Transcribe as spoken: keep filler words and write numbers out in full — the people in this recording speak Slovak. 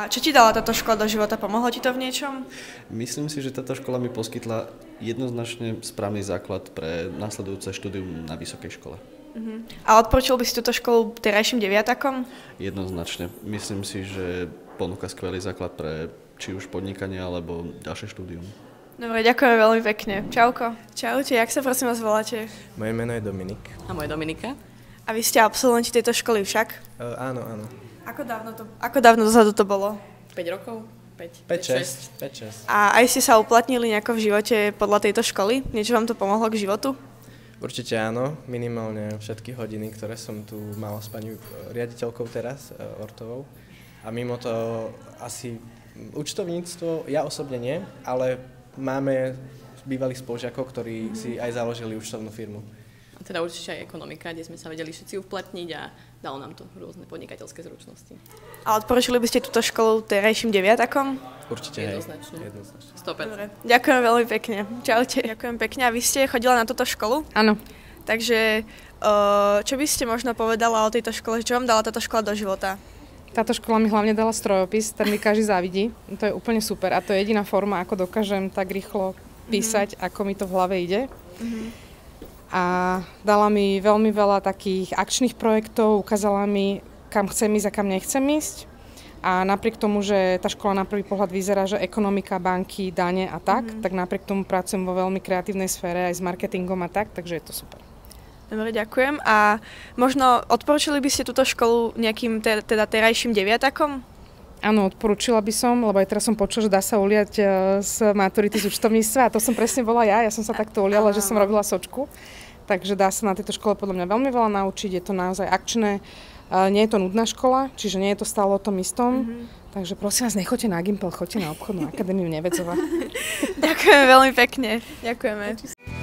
čo ti dala táto škola do života? Pomohlo ti to v niečom? Myslím si, že táto škola mi poskytla jednoznačne správny základ pre nasledujúce štúdium na vysokej škole. Uh-huh. A odporučil by si túto školu terajším deviatakom? Jednoznačne. Myslím si, že ponúka skvelý základ pre či už podnikanie alebo ďalšie štúdium. Dobre, ďakujem veľmi pekne. Čauko. Čaute, jak sa prosím vás voláte? Moje meno je Dominik. A moje Dominika. A vy ste absolventi tejto školy však? Uh, áno, áno. Ako dávno to, ako dávno dozadu to bolo? päť rokov? päť, päť šesť. A aj ste sa uplatnili nejako v živote podľa tejto školy? Niečo vám to pomohlo k životu? Určite áno, minimálne všetky hodiny, ktoré som tu mal s pani riaditeľkou teraz, Ortovou. A mimo to asi účtovníctvo, ja osobne nie, ale máme bývalých spolužiakov, ktorí mm-hmm. si aj založili účtovnú firmu. A teda určite aj ekonomika, kde sme sa vedeli všetci uplatniť a dalo nám to rôzne podnikateľské zručnosti. A odporučili by ste túto školu terajším deviatakom? Určite Jednoznačne. hej. Jednoznačne. sto percent. Dobre, ďakujem veľmi pekne. Čaute. Ďakujem pekne. A vy ste chodila na túto školu? Áno. Takže čo by ste možno povedala o tejto škole? Čo vám dala táto škola do života? Táto škola mi hlavne dala strojopis, ten mi každý závidí. To je úplne super a to je jediná forma, ako dokážem tak rýchlo písať, mm-hmm. ako mi to v hlave ide. Mm-hmm. A dala mi veľmi veľa takých akčných projektov, ukázala mi, kam chcem ísť a kam nechcem ísť. A napriek tomu, že tá škola na prvý pohľad vyzerá, že ekonomika, banky, dane a tak, mm-hmm. tak napriek tomu pracujem vo veľmi kreatívnej sfére aj s marketingom a tak, takže je to super. Dobre, ďakujem. A možno odporúčili by ste túto školu nejakým te, teda terajším deviatakom? Áno, odporúčila by som, lebo aj teraz som počula, že dá sa uliať z maturity z účtovníctva a to som presne bola ja, ja som sa takto uliala, že som robila sočku. Takže dá sa na tejto škole podľa mňa veľmi veľa naučiť, je to naozaj akčné, nie je to nudná škola, čiže nie je to stále o tom istom. Mm-hmm. Takže prosím vás, nechoďte na Gimpel, choďte na obchodnú akadémiu Nevedzova. Ďakujem veľmi pekne. Ďakujeme.